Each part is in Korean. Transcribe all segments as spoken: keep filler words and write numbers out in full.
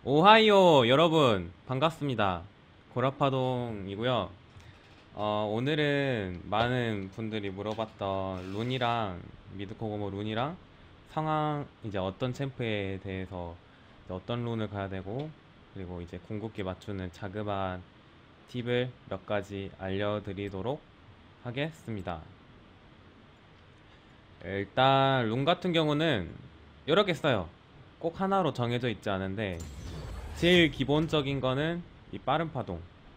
오하이오 여러분 반갑습니다. 고라파동이고요. 어, 오늘은 많은 분들이 물어봤던 룬이랑 미드코고모 룬이랑 상황 이제 어떤 챔프에 대해서 이제 어떤 룬을 가야 되고 그리고 이제 궁극기 맞추는 자그마한 팁을 몇 가지 알려드리도록 하겠습니다. 일단 룬 같은 경우는 여러 개 써요. 꼭 하나로 정해져 있지 않은데 제일 기본적인 거는 이 빠른 파동.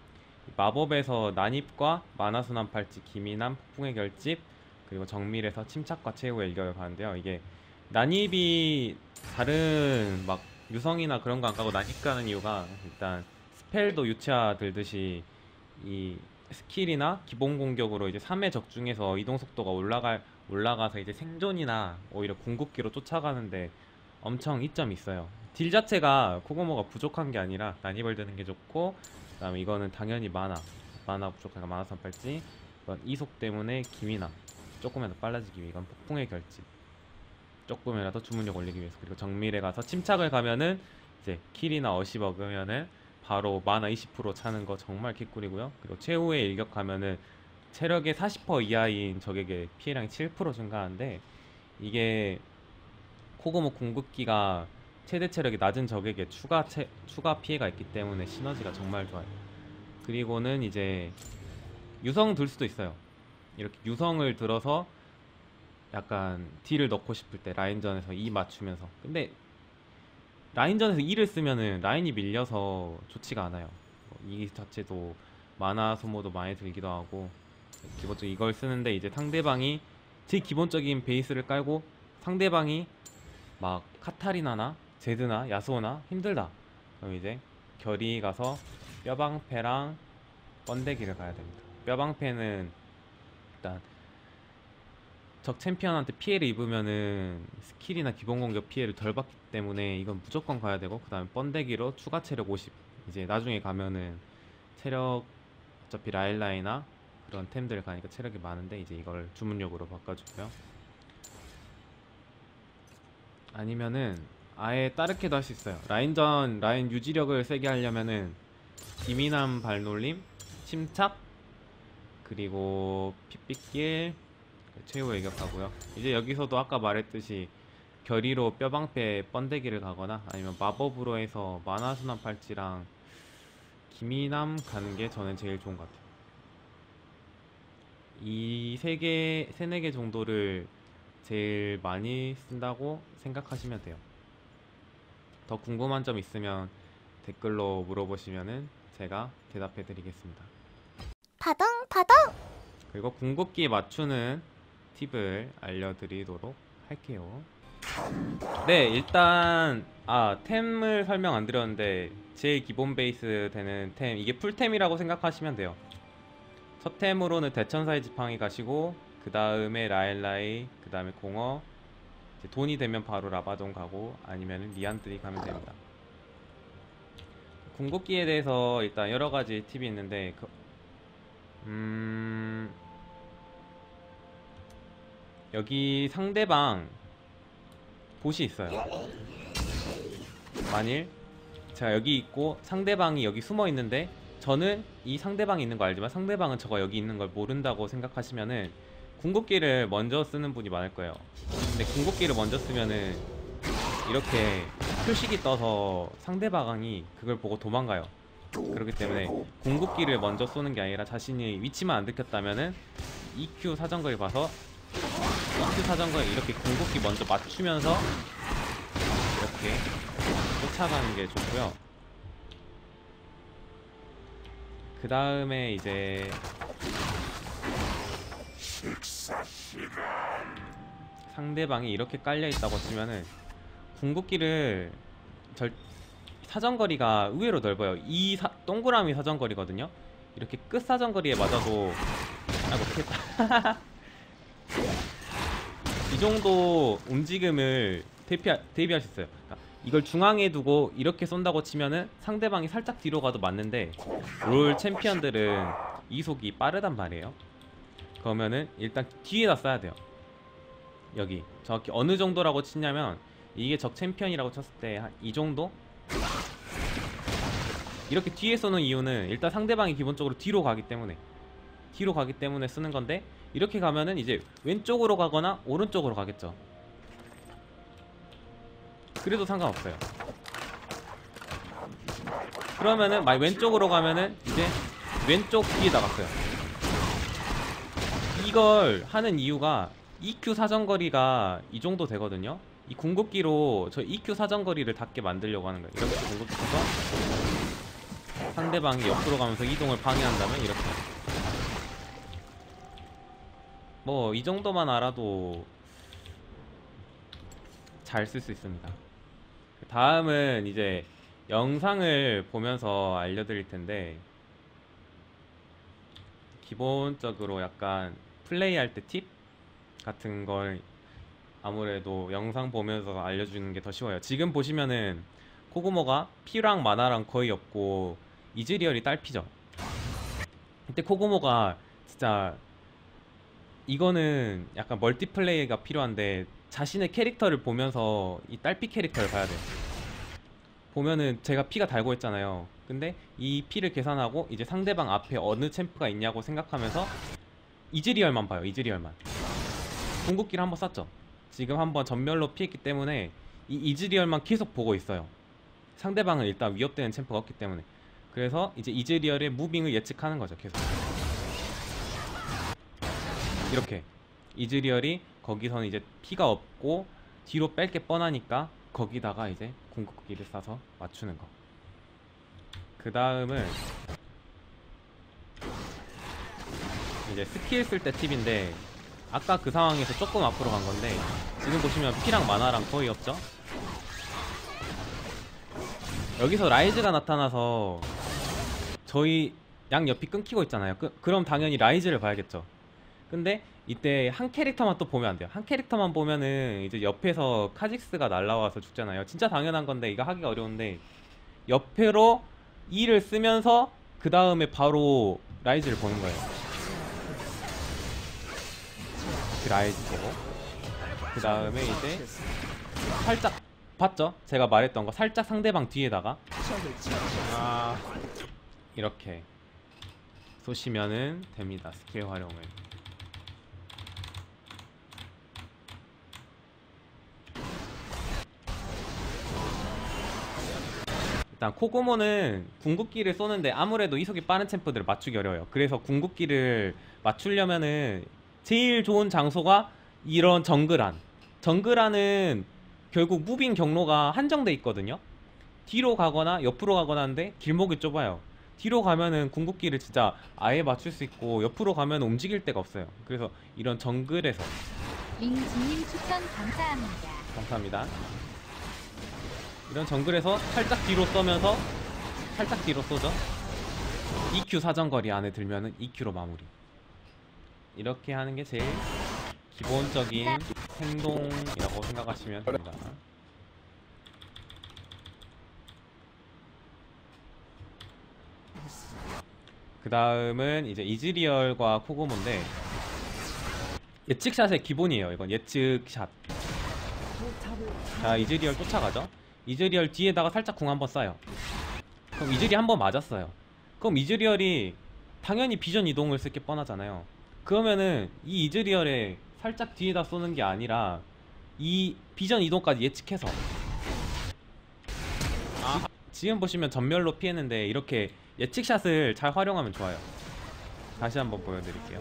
마법에서 난입과 만화순환 팔찌, 기민함, 폭풍의 결집, 그리고 정밀에서 침착과 최후의 일격을 가는데요. 이게 난입이 다른 막 유성이나 그런 거 안 가고 난입 가는 이유가 일단 스펠도 유치화 들듯이 이 스킬이나 기본 공격으로 이제 삼 회 적중해서 이동 속도가 올라갈 올라가서 이제 생존이나 오히려 궁극기로 쫓아가는데 엄청 이점이 있어요. 딜 자체가 코고모가 부족한 게 아니라 난입을 드는 게 좋고, 그다음에 이거는 당연히 마나 마나 부족하니까 마나 선팔찌, 이건 이속 때문에 기미나 조금이라도 빨라지기 위해 이건 폭풍의 결집, 조금이라도 주문력 올리기 위해서. 그리고 정밀에 가서 침착을 가면은 이제 킬이나 어시 먹으면은 바로 마나 이십 퍼센트 차는 거 정말 개꿀이고요. 그리고 최후의 일격 가면은 체력의 사십 퍼센트 이하인 적에게 피해량이 칠 퍼센트 증가하는데, 이게 코고모 궁극기가 최대 체력이 낮은 적에게 추가 채, 추가 피해가 있기 때문에 시너지가 정말 좋아요. 그리고는 이제 유성 들 수도 있어요. 이렇게 유성을 들어서 약간 딜을 넣고 싶을 때 라인전에서 E 맞추면서. 근데 라인전에서 E를 쓰면은 라인이 밀려서 좋지가 않아요. 이 자체도 마나 소모도 많이 들기도 하고, 기본적으로 이걸 쓰는데 이제 상대방이 제 기본적인 베이스를 깔고 상대방이 막 카타리나나 제드나 야스오나 힘들다, 그럼 이제 결이 가서 뼈방패랑 번데기를 가야 됩니다. 뼈방패는 일단 적 챔피언한테 피해를 입으면은 스킬이나 기본 공격 피해를 덜 받기 때문에 이건 무조건 가야 되고, 그 다음에 번데기로 추가 체력 오십. 이제 나중에 가면은 체력, 어차피 라일라이나 그런 템들 가니까 체력이 많은데 이제 이걸 주문력으로 바꿔주고요. 아니면은 아예 다르게도 할 수 있어요. 라인전 라인 유지력을 세게 하려면은 기민함 발놀림, 침착, 그리고 핏빛길, 최후 예격하고요. 이제 여기서도 아까 말했듯이 결의로 뼈방패 번데기를 가거나 아니면 마법으로 해서 만화순환 팔찌랑 기민함 가는 게 저는 제일 좋은 것 같아요. 이 세 개, 세네 개 정도를 제일 많이 쓴다고 생각하시면 돼요. 더 궁금한 점 있으면 댓글로 물어보시면은 제가 대답해 드리겠습니다. 파동 파동. 그리고 궁극기 맞추는 팁을 알려드리도록 할게요. 네, 일단 아 템을 설명 안 드렸는데 제일 기본 베이스 되는 템, 이게 풀템이라고 생각하시면 돼요. 첫 템으로는 대천사의 지팡이 가시고, 그 다음에 라일라이, 그 다음에 공어, 이제 돈이 되면 바로 라바돈 가고 아니면 리안드리 가면 됩니다. 궁극기에 대해서 일단 여러 가지 팁이 있는데 그, 음, 여기 상대방 보시 있어요. 만일 제가 여기 있고 상대방이 여기 숨어 있는데 저는 이 상대방이 있는 거 알지만 상대방은 저가 여기 있는 걸 모른다고 생각하시면은 궁극기를 먼저 쓰는 분이 많을 거예요. 근데 궁극기를 먼저 쓰면은 이렇게 표식이 떠서 상대방이 그걸 보고 도망가요. 그렇기 때문에 궁극기를 먼저 쏘는 게 아니라 자신이 위치만 안 들켰다면은 이큐 사정거리 봐서 이큐 사정거리 이렇게 궁극기 먼저 맞추면서 이렇게 쫓아가는 게 좋고요. 그 다음에 이제 상대방이 이렇게 깔려 있다고 치면은 궁극기를 절 사정거리가 의외로 넓어요. 이 사, 동그라미 사정거리거든요. 이렇게 끝 사정거리에 맞아도 아 못했다. 이 정도 움직임을 대피하, 대비할 수 있어요. 그러니까 이걸 중앙에 두고 이렇게 쏜다고 치면은 상대방이 살짝 뒤로 가도 맞는데, 롤 챔피언들은 이속이 빠르단 말이에요. 그러면은 일단 뒤에다 쏴야 돼요. 여기 정확히 어느 정도라고 치냐면, 이게 적 챔피언이라고 쳤을 때 한 이 정도? 이렇게 뒤에 쏘는 이유는 일단 상대방이 기본적으로 뒤로 가기 때문에 뒤로 가기 때문에 쓰는 건데, 이렇게 가면은 이제 왼쪽으로 가거나 오른쪽으로 가겠죠. 그래도 상관없어요. 그러면은 막 왼쪽으로 가면은 이제 왼쪽 뒤에다 갔어요. 이걸 하는 이유가 이큐 사정거리가 이 정도 되거든요. 이 궁극기로 저 이큐 사정거리를 닿게 만들려고 하는 거예요. 이렇게 궁극기 쳐서 상대방이 옆으로 가면서 이동을 방해한다면 이렇게, 뭐 이 정도만 알아도 잘 쓸 수 있습니다. 다음은 이제 영상을 보면서 알려드릴 텐데, 기본적으로 약간 플레이할 때 팁 같은 걸 아무래도 영상 보면서 알려주는 게 더 쉬워요. 지금 보시면은 코구모가 피랑 마나랑 거의 없고 이즈리얼이 딸피죠. 이때 코구모가 진짜, 이거는 약간 멀티플레이가 필요한데 자신의 캐릭터를 보면서 이 딸피 캐릭터를 봐야 돼요. 보면은 제가 피가 달고 했잖아요. 근데 이 피를 계산하고 이제 상대방 앞에 어느 챔프가 있냐고 생각하면서 이즈리얼만 봐요. 이즈리얼만. 궁극기를 한번 쐈죠. 지금 한번 전멸로 피했기 때문에 이 이즈리얼만 계속 보고 있어요. 상대방은 일단 위협되는 챔프가 없기 때문에. 그래서 이제 이즈리얼의 무빙을 예측하는 거죠. 계속 이렇게 이즈리얼이 거기서는 이제 피가 없고 뒤로 뺄 게 뻔하니까 거기다가 이제 궁극기를 쏴서 맞추는 거. 그 다음은 이제 스킬 쓸 때 팁인데, 아까 그 상황에서 조금 앞으로 간 건데 지금 보시면 피랑 마나랑 거의 없죠? 여기서 라이즈가 나타나서 저희 양 옆이 끊기고 있잖아요. 그, 그럼 당연히 라이즈를 봐야겠죠. 근데 이때 한 캐릭터만 또 보면 안 돼요. 한 캐릭터만 보면은 이제 옆에서 카직스가 날라와서 죽잖아요. 진짜 당연한 건데 이거 하기가 어려운데, 옆으로 E를 쓰면서 그 다음에 바로 라이즈를 보는 거예요. 그 라이즈 보고 그 다음에 이제 살짝 봤죠? 제가 말했던 거 살짝 상대방 뒤에다가 아, 이렇게 쏘시면은 됩니다. 스킬 활용을. 일단 코구모는 궁극기를 쏘는데 아무래도 이속이 빠른 챔프들을 맞추기 어려워요. 그래서 궁극기를 맞추려면은 제일 좋은 장소가 이런 정글안. 정글안은 결국 무빙 경로가 한정돼 있거든요. 뒤로 가거나 옆으로 가거나 하는데 길목이 좁아요. 뒤로 가면은 궁극기를 진짜 아예 맞출 수 있고, 옆으로 가면 움직일 데가 없어요. 그래서 이런 정글에서. 민지님 추천 감사합니다. 감사합니다. 이런 정글에서 살짝 뒤로 쏘면서 살짝 뒤로 쏘죠. 이큐 사정거리 안에 들면은 이큐로 마무리. 이렇게 하는 게 제일 기본적인 행동이라고 생각하시면 됩니다. 그 다음은 이제 이즈리얼과 코구모인데, 예측샷의 기본이에요. 이건 예측샷. 자, 이즈리얼 쫓아가죠. 이즈리얼 뒤에다가 살짝 궁 한번 쏴요. 그럼 이즈리 한번 맞았어요. 그럼 이즈리얼이 당연히 비전 이동을 쓸 게 뻔하잖아요. 그러면은 이 이즈리얼에 살짝 뒤에다 쏘는 게 아니라 이 비전 이동까지 예측해서, 아, 지금 보시면 전멸로 피했는데 이렇게 예측샷을 잘 활용하면 좋아요. 다시 한번 보여드릴게요.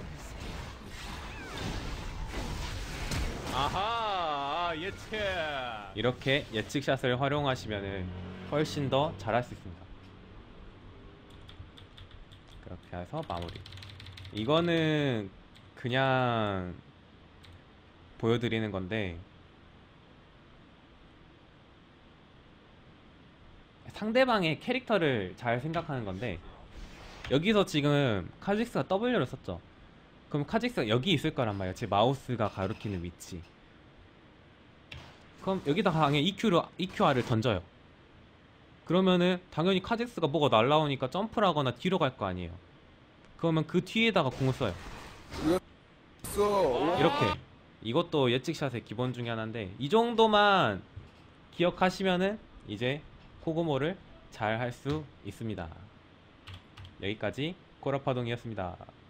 아하, 예측. 이렇게 예측샷을 활용하시면은 훨씬 더 잘할 수 있습니다. 그렇게 해서 마무리. 이거는 그냥 보여드리는 건데, 상대방의 캐릭터를 잘 생각하는 건데, 여기서 지금 카직스가 W를 썼죠. 그럼 카직스가 여기 있을 거란 말이에요. 제 마우스가 가리키는 위치. 그럼 여기다가 당연히 이큐로, 이큐알을 던져요. 그러면은 당연히 카직스가 뭐가 날라오니까 점프를 하거나 뒤로 갈 거 아니에요. 그러면 그 뒤에다가 궁을 써요. 이렇게. 이것도 예측샷의 기본 중에 하나인데, 이 정도만 기억하시면은 이제 코구모를 잘 할 수 있습니다. 여기까지 코라파동이었습니다.